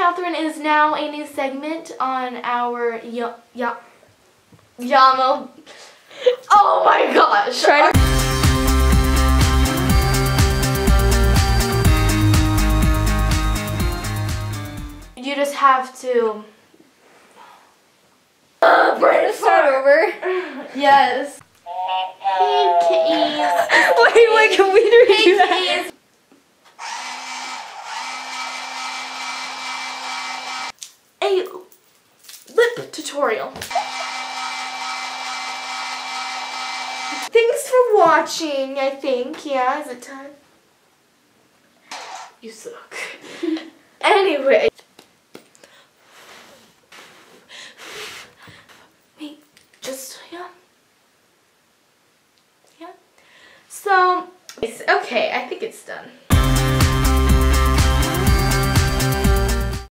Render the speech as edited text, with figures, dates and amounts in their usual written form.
Katherine is now a new segment on our Yammo. Oh my gosh! You just have to start over. Yes. Hey kitties. Wait, can we do that? Kitties. A lip tutorial. Thanks for watching, I think. Yeah, is it time? You suck. Anyway. Wait, just, yeah. Yeah. So, okay, I think it's done.